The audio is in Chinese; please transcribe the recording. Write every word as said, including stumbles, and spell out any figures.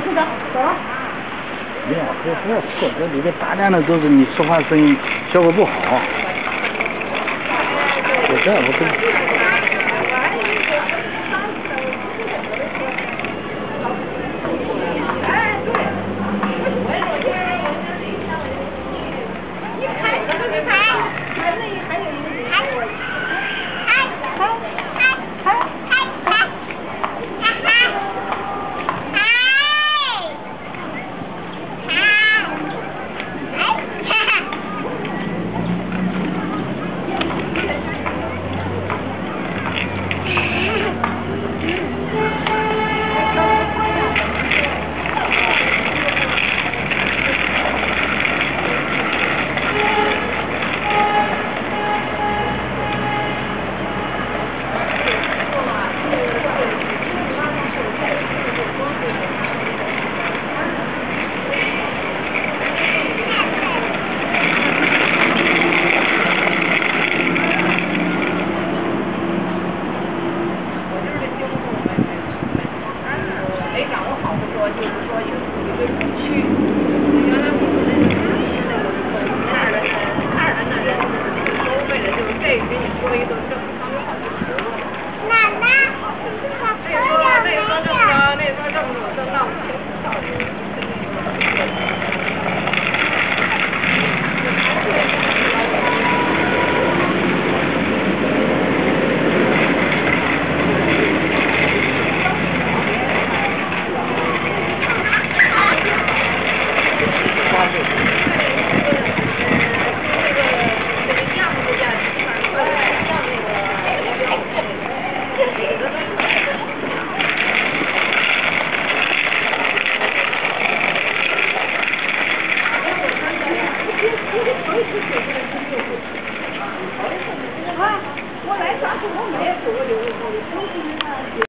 是的，走了。 没有，这不要错，这里面大量的都是你说话声音效果不好。我这我不。 就是说有有一个地区，原来我们那个那儿的那儿的那人都为了就是这给你说一顿正，他们好像是。 奶奶，小朋友没有。 那说正的，那说正的，正到到啊，我来上次我没有做，我就我就